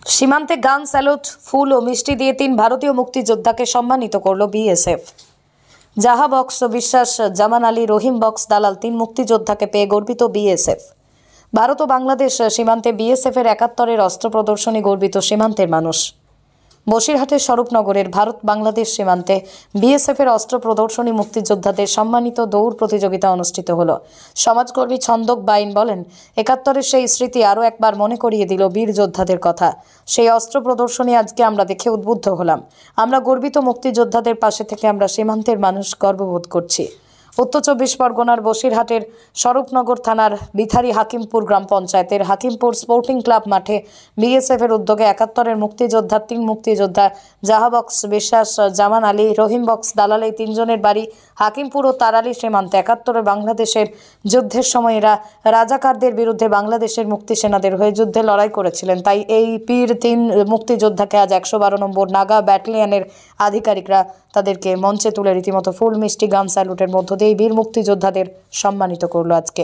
সীমান্তে গান স্যালুট, ফুল ও মিষ্টি দিয়ে 3 ভারতীয় মুক্তিযোদ্ধাকে সম্মানিত করল বিএসএফ। জাহা বক্স বিশ্বাস, জামান আলী, রহিম বক্স দালাল 3 মুক্তিযোদ্ধাকে পেয়ে গর্বিত বিএসএফ। ভারত ও বাংলাদেশ সীমান্তে বিএসএফ এর 71 অস্ত্র প্রদর্শনী গর্বিত সীমান্তের মানুষ। বসিরহাটের স্বরূপনগরের ভারত বাংলাদেশ সীমান্তে বিএসএফ এর অস্ত্র প্রদর্শনী মুক্তিযোদ্ধাদের সম্মানিত দৌড় প্রতিযোগিতা অনুষ্ঠিত হলো। সমাজকর্মী ছন্দক বাইন বলেন, 71-এর সেই স্মৃতি আরও একবার মনে করিয়ে দিল বীর যোদ্ধাদের কথা। সেই অস্ত্র প্রদর্শনী আজকে আমরা দেখে উদ্বুদ্ধ হলাম। আমরা গর্বিত মুক্তিযোদ্ধাদের পাশে থেকে আমরা সীমান্তের মানুষ গর্ববোধ করছি। উত্তর 24 পরগনার বসিরহাটের স্বরূপনগর থানার বিথারি হাকিমপুর গ্রাম পঞ্চায়েতের হাকিমপুর স্পোর্টিং ক্লাব মাঠে বিএসএফ এর উদ্যোগে 71-এর মুক্তিযোদ্ধা 3 মুক্তিযোদ্ধা জাহা বক্স বিশ্বাস, জামান আলী, রহিম বক্স দালাল এই 3 জনের বাড়ি হাকিমপুর ও তারালি সীমান্তে। 71-এ বাংলাদেশের যুদ্ধের সময় এরা রাজাকারদের বিরুদ্ধে বাংলাদেশের মুক্তি সেনাদের হয়ে যুদ্ধে লড়াই করেছিলেন। তাই এই পীর 3 মুক্তিযোদ্ধাকে আজ 112 নম্বর নাগা ব্যাটালিয়নের আধিকারিকরা তাদেরকে মঞ্চে তুলে রীতিমতো ফুল মিষ্টি গান স্যালুটের মধ্য দিয়ে বীর মুক্তিযোদ্ধাদের সম্মানিত করলো আজকে।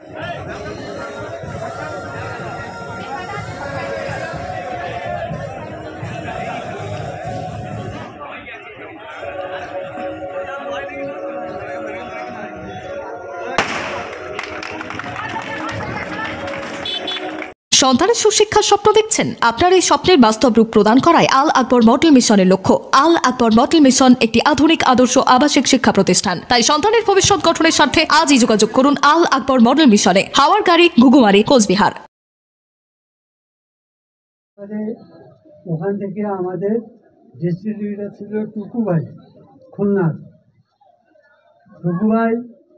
সন্তানের সুশিক্ষার স্বপ্ন দেখছেন? আপনার এই স্বপ্নের বাস্তব রূপ প্রদান করায় আল আকবর মডেল মিশনের লক্ষ্য। আল আকবর মডেল মিশন একটি আধুনিক আদর্শ আবাসিক শিক্ষা প্রতিষ্ঠান। তাই সন্তানের ভবিষ্যৎ গঠনের স্বার্থে আজই যোগাযোগ করুন আল আকবর মডেল মিশনে, হাওয়ার গাড়ি, ঘুঘুমারি, কোচবিহার। ওখান থেকে আমাদের ডিস্ট্রিবিউটর ছিল টুকু ভাই, খুলনার টুকু ভাই,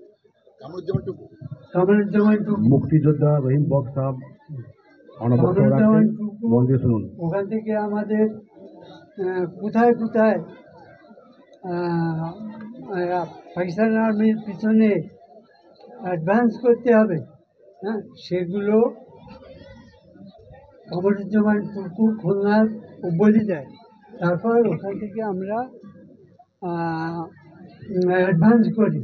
কামরুজ্জামান টুকু, মুক্তিযোদ্ধা রহিম বক্স সাহেব, ওখান থেকে আমাদের কোথায় কোথায় পাকিস্তান আর্মির পিছনে অ্যাডভান্স করতে হবে, হ্যাঁ, সেগুলো কামরুজ্জামান টুকু খুলনার বলে দেয়। তারপর ওখান থেকে আমরা অ্যাডভান্স করি।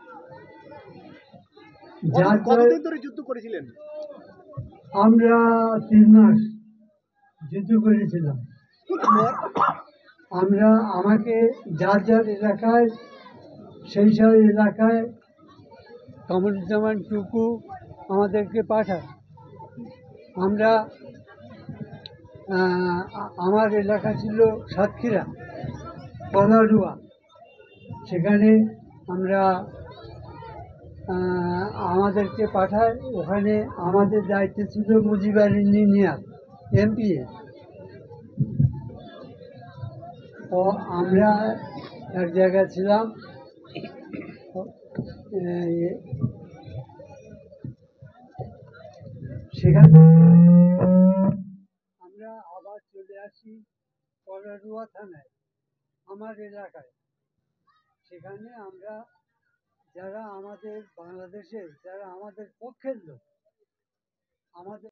কতদিন ধরে যুদ্ধ করেছিলেন? আমরা 3 মাস যুদ্ধ করেছিলাম। আমাকে যার যার এলাকায়, সেই সব এলাকায় কামরুজ্জামান টুকু আমাদেরকে পাঠায়। আমরা আমার এলাকা ছিল সাতক্ষীরা, কলাডুয়া, সেখানে আমরা আমাদেরকে পাঠায়। ওখানে আমাদের দায়িত্ব ছিল মুজিবুর ইঞ্জিনিয়ার এমপিএ। ও আমরা এক জায়গায় ছিলাম, সেখানে আমরা আবার চলে আসি কলাডুয়া থানায়, আমার এলাকায়। সেখানে আমরা যারা আমাদের বাংলাদেশের, যারা আমাদের পক্ষের লোক, আমাদের